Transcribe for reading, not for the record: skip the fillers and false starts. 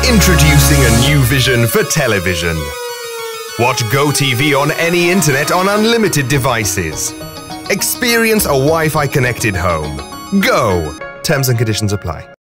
Introducing a new vision for television. Watch GoTV on any internet on unlimited devices. Experience a Wi-Fi connected home. Go! Terms and conditions apply.